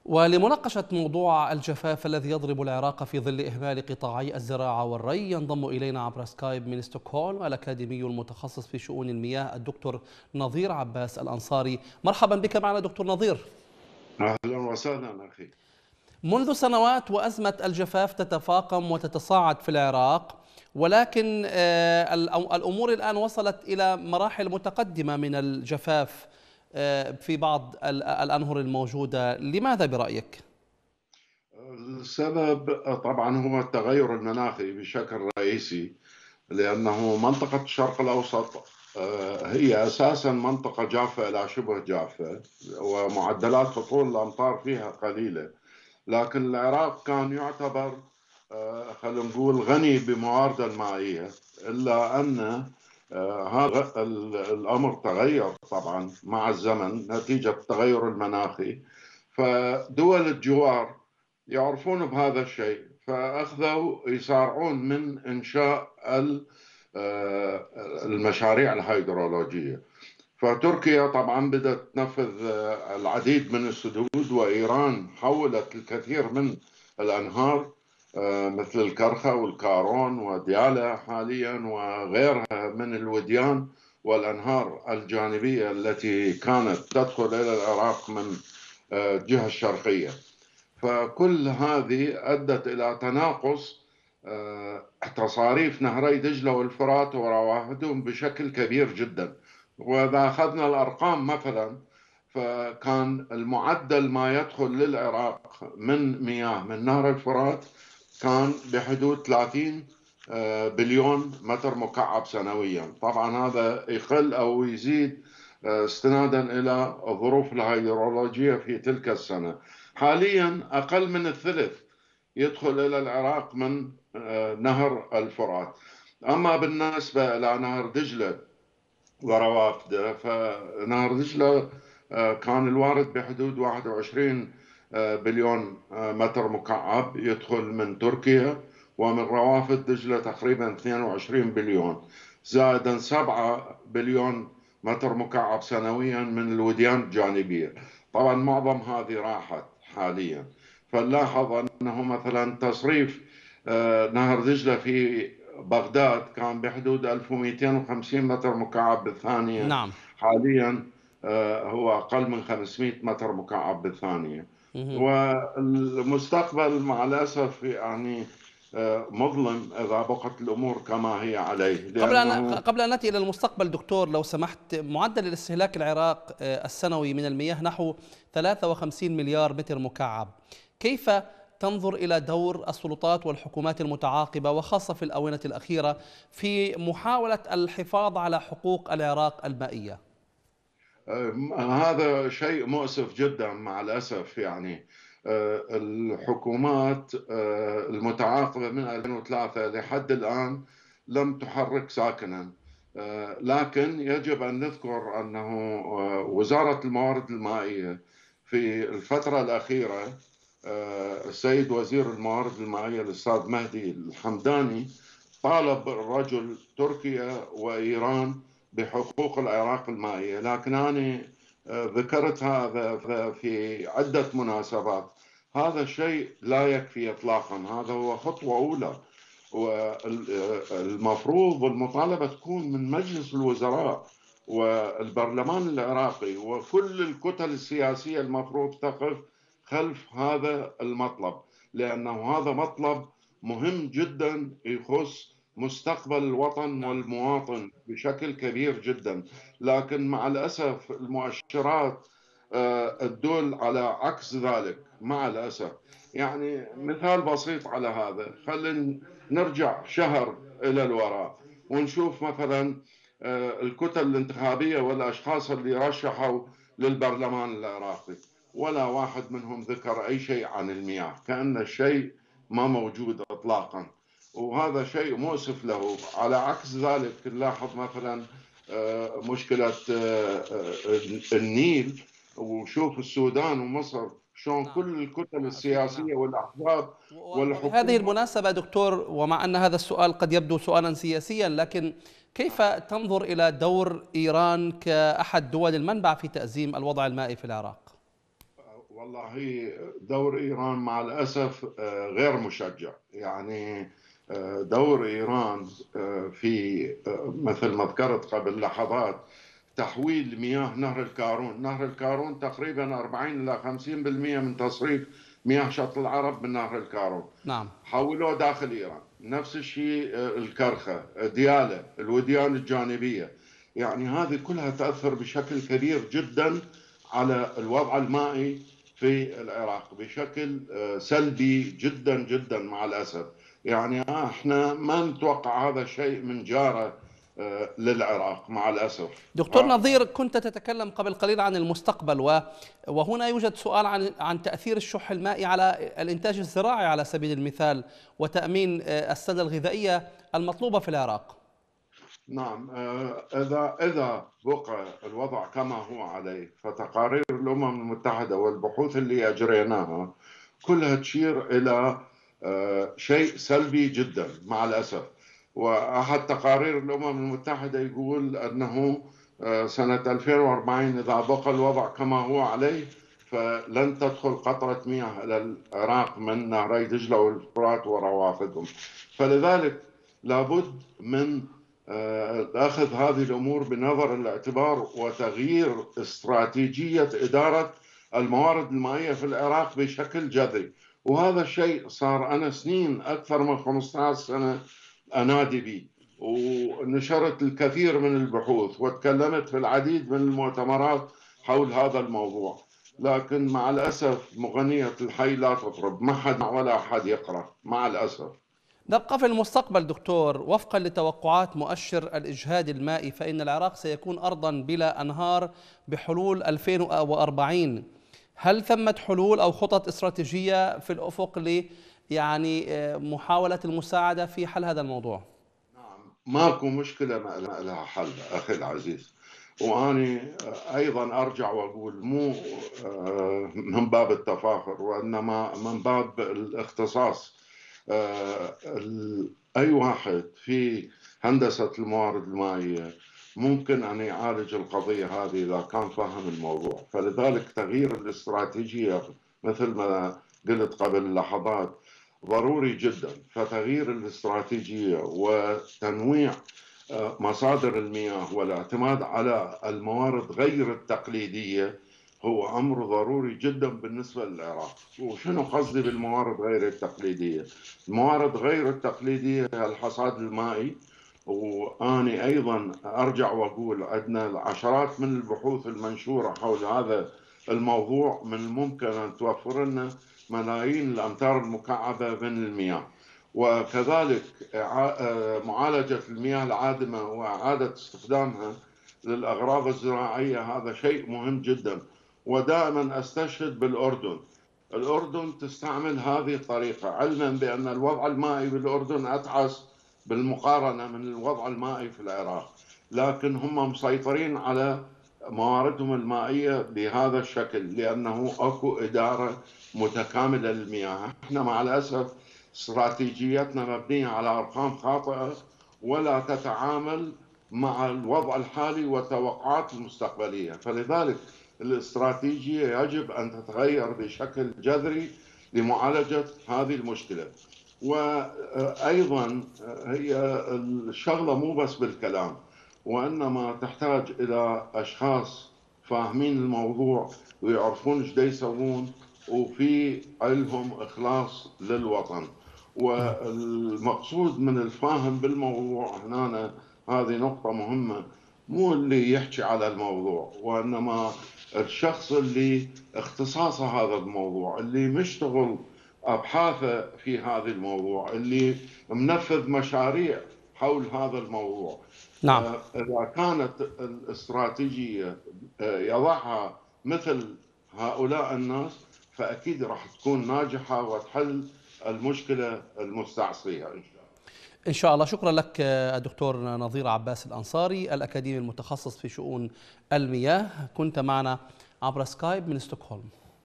ولمناقشة موضوع الجفاف الذي يضرب العراق في ظل إهمال قطاعي الزراعة والري، ينضم إلينا عبر سكايب من ستوكهولم الأكاديمي المتخصص في شؤون المياه الدكتور نظير عباس الأنصاري. مرحبا بك معنا دكتور نظير. أهلا وسهلا أخي. منذ سنوات وأزمة الجفاف تتفاقم وتتصاعد في العراق، ولكن الأمور الآن وصلت إلى مراحل متقدمة من الجفاف في بعض الأنهر الموجودة. لماذا برأيك؟ السبب طبعا هو التغير المناخي بشكل رئيسي، لأنه منطقة الشرق الأوسط هي أساسا منطقة جافة إلى شبه جافة، ومعدلات هطول الأمطار فيها قليلة، لكن العراق كان يعتبر خلينا نقول غني بموارده المائية، إلا أن هذا الأمر تغير طبعا مع الزمن نتيجة التغير المناخي. فدول الجوار يعرفون بهذا الشيء، فأخذوا يسارعون من إنشاء المشاريع الهيدرولوجية. فتركيا طبعا بدأت تنفذ العديد من السدود، وإيران حولت الكثير من الأنهار مثل الكرخة والكارون وديالى حاليا وغيرها من الوديان والأنهار الجانبية التي كانت تدخل إلى العراق من الجهة الشرقية. فكل هذه أدت إلى تناقص تصاريف نهري دجلة والفرات وروافدهم بشكل كبير جدا. وإذا أخذنا الأرقام مثلا، فكان المعدل ما يدخل للعراق من مياه من نهر الفرات كان بحدود 30 بليون متر مكعب سنويا. طبعا هذا يقل أو يزيد استنادا إلى الظروف الهيدرولوجية في تلك السنة. حاليا أقل من الثلث يدخل إلى العراق من نهر الفرات. أما بالنسبة إلى نهر دجلة وروافده، فنهر دجلة كان الوارد بحدود 21 بليون متر مكعب يدخل من تركيا، ومن روافد دجلة تقريبا 22 بليون، زائدا 7 بليون متر مكعب سنويا من الوديان الجانبية. طبعا معظم هذه راحت حاليا. فنلاحظ أنه مثلا تصريف نهر دجلة في بغداد كان بحدود 1250 متر مكعب بالثانية. نعم. حاليا هو أقل من 500 متر مكعب بالثانية. والمستقبل مع الأسف يعني مظلم إذا بقت الأمور كما هي عليه، لأنه قبل أن نأتي إلى المستقبل دكتور، لو سمحت، معدل الاستهلاك العراق السنوي من المياه نحو 53 مليار متر مكعب. كيف تنظر إلى دور السلطات والحكومات المتعاقبة وخاصة في الآونة الأخيرة في محاولة الحفاظ على حقوق العراق المائية؟ هذا شيء مؤسف جدا مع الأسف. يعني الحكومات المتعاقبة من 2003 لحد الآن لم تحرك ساكنا. لكن يجب أن نذكر أنه وزارة الموارد المائية في الفترة الأخيرة، السيد وزير الموارد المائية الأستاذ مهدي الحمداني طالب رجل تركيا وإيران بحقوق العراق المائية. لكن أنا ذكرت هذا في عدة مناسبات. هذا الشيء لا يكفي إطلاقا. هذا هو خطوة أولى، والمفروض والمطالبة تكون من مجلس الوزراء والبرلمان العراقي وكل الكتل السياسية المفروض تقف خلف هذا المطلب، لأنه هذا مطلب مهم جدا يخص مستقبل الوطن والمواطن بشكل كبير جدا. لكن مع الأسف المؤشرات تدل على عكس ذلك مع الأسف. يعني مثال بسيط على هذا، خلينا نرجع شهر إلى الوراء ونشوف مثلا الكتل الانتخابية والأشخاص اللي رشحوا للبرلمان العراقي، ولا واحد منهم ذكر أي شيء عن المياه، كأن الشيء ما موجود إطلاقا. وهذا شيء مؤسف له. على عكس ذلك نلاحظ مثلا مشكلة النيل، وشوف السودان ومصر شلون نعم. كل الكتل نعم. السياسية والأحزاب وبهذه والحكومة. المناسبة دكتور، ومع أن هذا السؤال قد يبدو سؤالا سياسيا، لكن كيف تنظر إلى دور إيران كأحد دول المنبع في تأزيم الوضع المائي في العراق؟ والله دور إيران مع الأسف غير مشجع. يعني دور إيران في مثل ما ذكرت قبل لحظات تحويل مياه نهر الكارون تقريبا 40 إلى 50% من تصريف مياه شط العرب من نهر الكارون نعم. حولوه داخل إيران. نفس الشيء الكرخة، ديالى، الوديان الجانبية. يعني هذه كلها تأثر بشكل كبير جدا على الوضع المائي في العراق بشكل سلبي جدا جدا مع الأسف. يعني احنا ما نتوقع هذا الشيء من جاره للعراق مع الأسف. دكتور نظير، كنت تتكلم قبل قليل عن المستقبل، وهنا يوجد سؤال عن تأثير الشح المائي على الإنتاج الزراعي على سبيل المثال، وتأمين السلة الغذائية المطلوبة في العراق. نعم، إذا بقى الوضع كما هو عليه فتقارير الأمم المتحدة والبحوث اللي أجريناها كلها تشير إلى شيء سلبي جدا مع الأسف. وأحد تقارير الأمم المتحدة يقول أنه سنة 2040 إذا بقى الوضع كما هو عليه فلن تدخل قطرة مياه إلى العراق من نهري دجلة والفرات وروافدهم. فلذلك لابد من أخذ هذه الأمور بنظر الاعتبار وتغيير استراتيجية إدارة الموارد المائية في العراق بشكل جذري. وهذا الشيء صار أنا سنين أكثر من 15 سنة أنادي به، ونشرت الكثير من البحوث وتكلمت في العديد من المؤتمرات حول هذا الموضوع. لكن مع الأسف مغنية الحي لا تطرب، ما حد ولا أحد يقرأ مع الأسف. نبقى في المستقبل دكتور، وفقا لتوقعات مؤشر الإجهاد المائي فإن العراق سيكون أرضا بلا أنهار بحلول 2040. هل ثمة حلول أو خطط استراتيجية في الأفق يعني محاولة المساعدة في حل هذا الموضوع؟ نعم، ماكو مشكلة ما لها حل أخي العزيز. وأني أيضا أرجع وأقول مو من باب التفاخر وإنما من باب الاختصاص. أي واحد في هندسة الموارد المائية ممكن أن يعالج القضية هذه إذا كان فاهم الموضوع. فلذلك تغيير الاستراتيجية مثل ما قلت قبل لحظات ضروري جدا. فتغيير الاستراتيجية وتنويع مصادر المياه والاعتماد على الموارد غير التقليدية هو أمر ضروري جدا بالنسبة للعراق. وشنو قصدي بالموارد غير التقليدية؟ الموارد غير التقليدية هي الحصاد المائي. وأنا أيضا أرجع وأقول عندنا العشرات من البحوث المنشورة حول هذا الموضوع، من الممكن أن توفر لنا ملايين الأمتار المكعبة من المياه. وكذلك معالجة المياه العادمة وإعادة استخدامها للأغراض الزراعية، هذا شيء مهم جدا. ودائما أستشهد بالأردن. الأردن تستعمل هذه الطريقة علما بأن الوضع المائي بالأردن أتعس بالمقارنة من الوضع المائي في العراق، لكن هم مسيطرين على مواردهم المائية بهذا الشكل لأنه أكو إدارة متكاملة للمياه. احنا مع الأسف استراتيجيتنا مبنية على أرقام خاطئة ولا تتعامل مع الوضع الحالي والتوقعات المستقبلية. فلذلك الاستراتيجية يجب أن تتغير بشكل جذري لمعالجة هذه المشكلة. وأيضا هي الشغلة مو بس بالكلام، وإنما تحتاج إلى أشخاص فاهمين الموضوع ويعرفون ايش يسوون وفي علمهم إخلاص للوطن. والمقصود من الفاهم بالموضوع هنا هذه نقطة مهمة، مو اللي يحكي على الموضوع وإنما الشخص اللي اختصاصه هذا الموضوع، اللي مشتغل أبحاثه في هذا الموضوع، اللي منفذ مشاريع حول هذا الموضوع. نعم. إذا كانت الاستراتيجية يضعها مثل هؤلاء الناس فأكيد راح تكون ناجحة وتحل المشكلة المستعصية إن شاء الله. إن شاء الله. شكرا لك الدكتور نظير عباس الأنصاري، الأكاديمي المتخصص في شؤون المياه، كنت معنا عبر سكايب من ستوكهولم.